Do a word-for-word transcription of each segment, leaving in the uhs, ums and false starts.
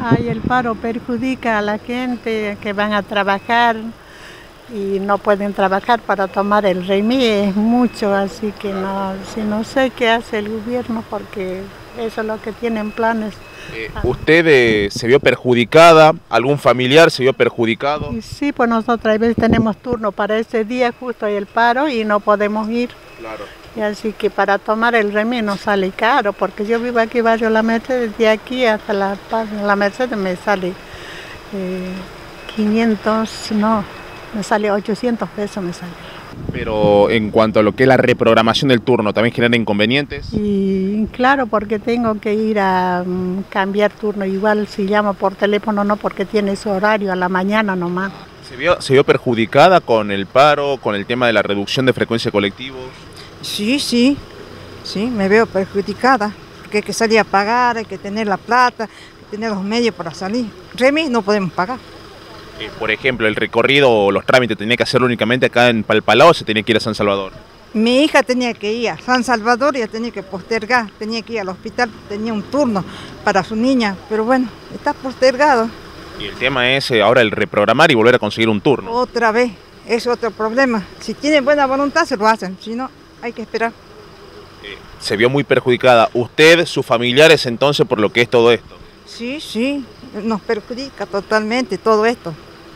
Ay, el paro perjudica a la gente que van a trabajar y no pueden trabajar para tomar el remis, es mucho, así que no, si no sé qué hace el gobierno porque eso es lo que tienen planes. Eh, ¿Usted eh, se vio perjudicada? ¿Algún familiar se vio perjudicado? Y sí, pues nosotros a veces tenemos turno para ese día, justo hay el paro y no podemos ir. Claro. Y así que para tomar el remis nos sale caro, porque yo vivo aquí barrio La Merced, desde aquí hasta la, la Merced me sale eh, quinientos, no, me sale ochocientos pesos me sale. Pero en cuanto a lo que es la reprogramación del turno, ¿también genera inconvenientes? Y claro, porque tengo que ir a um, cambiar turno, igual si llamo por teléfono no, porque tiene su horario a la mañana nomás. ¿Se vio, se vio perjudicada con el paro, con el tema de la reducción de frecuencia de colectivos? Sí, sí, sí, me veo perjudicada, porque hay que salir a pagar, hay que tener la plata, hay que tener los medios para salir. Remis no podemos pagar. Eh, por ejemplo, el recorrido o los trámites tenía que hacerlo únicamente acá en Palpalá o se tenía que ir a San Salvador. Mi hija tenía que ir a San Salvador y ya tenía que postergar, tenía que ir al hospital, tenía un turno para su niña, pero bueno, está postergado. Y el tema es eh, ahora el reprogramar y volver a conseguir un turno. Otra vez, es otro problema. Si tienen buena voluntad se lo hacen, si no, hay que esperar. Eh, se vio muy perjudicada usted, sus familiares entonces por lo que es todo esto. Sí, sí, nos perjudica totalmente todo esto.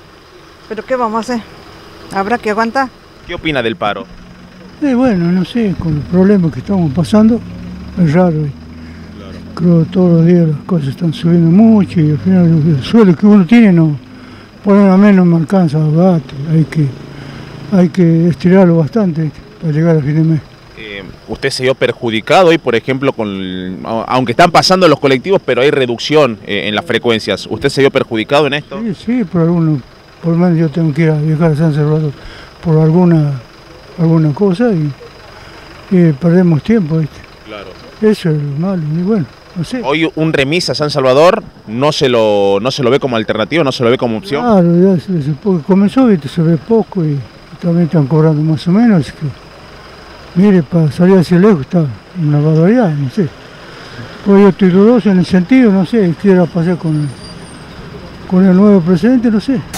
Pero ¿qué vamos a hacer? Habrá que aguantar. ¿Qué opina del paro? Eh, bueno, no sé, con los problemas que estamos pasando, es raro. Claro. Creo que todos los días las cosas están subiendo mucho y al final el sueldo que uno tiene no, por lo menos no me alcanza a bate. Hay que, hay que estirarlo bastante para llegar a fin de mes. Eh, ¿Usted se vio perjudicado hoy, por ejemplo, con, aunque están pasando los colectivos, pero hay reducción eh, en las frecuencias? ¿Usted se vio perjudicado en esto? Sí, sí, por alguno, por lo menos yo tengo que ir a viajar a San Salvador por alguna, alguna cosa y, y perdemos tiempo, ¿viste? Claro. Eso es lo malo, y bueno, no sé. Hoy un remis a San Salvador no se lo, no se lo ve como alternativa, no se lo ve como opción. Claro, ya se, se, porque comenzó, ¿viste? Se ve poco y, y también están cobrando más o menos, así que mire, para salir hacia lejos está una barbaridad, no sé. Pues yo estoy dudoso en el sentido, no sé, qué va a pasar con el, con el nuevo presidente, no sé.